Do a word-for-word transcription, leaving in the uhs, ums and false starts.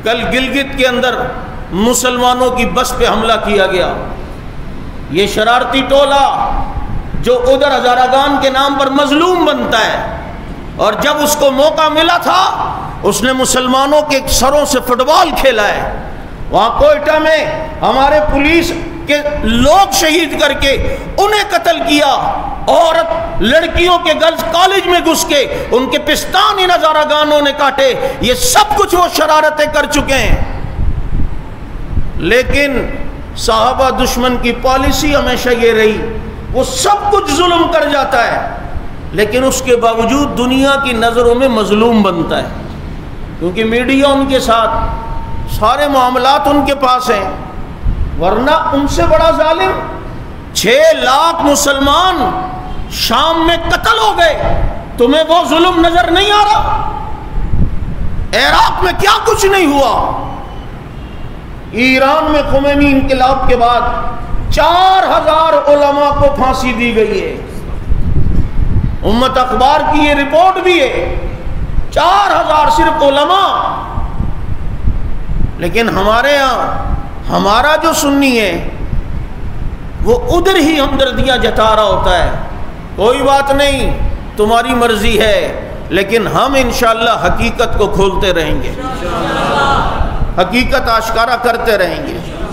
کل گلگت کے اندر مسلمانوں کی بس پہ حملہ کیا گیا. یہ شرارتی ٹولہ جو ادھر ہزارہ کے نام پر مظلوم بنتا ہے، اور جب اس کو موقع ملا تھا اس نے مسلمانوں کے سروں سے فٹ بال کھیلا ہے. وہاں کوئٹہ میں ہمارے پولیس کے لوگ شہید کر کے انہیں قتل کیا. عورت لڑکیوں کے گرلز کالج میں گھس کے ان کے پستان ان ہزارہ گانوں نے کاٹے. یہ سب کچھ وہ شرارتیں کر چکے ہیں. لیکن صحابہ دشمن کی پالیسی ہمیشہ یہ رہی، وہ سب کچھ ظلم کر جاتا ہے لیکن اس کے باوجود دنیا کی نظروں میں مظلوم بنتا ہے، کیونکہ میڈیا ان کے ساتھ، سارے معاملات ان کے پاس ہیں. ورنہ ان سے بڑا ظالم، چھ لاکھ مسلمان شام میں قتل ہو گئے، تمہیں وہ ظلم نظر نہیں آ رہا؟ عراق میں کیا کچھ نہیں ہوا. ایران میں خمینی انقلاب کے بعد چار ہزار علماء کو پھانسی دی گئی ہے. امت اخبار کی یہ رپورٹ بھی ہے، چار ہزار صرف علماء. لیکن ہمارے ہاں ہمارا جو سنی ہے وہ ادھر ہی ہمدردیاں جتا رہا ہوتا ہے، کوئی بات نہیں تمہاری مرضی ہے، لیکن ہم انشاءاللہ حقیقت کو کھولتے رہیں گے، حقیقت آشکارا کرتے رہیں گے.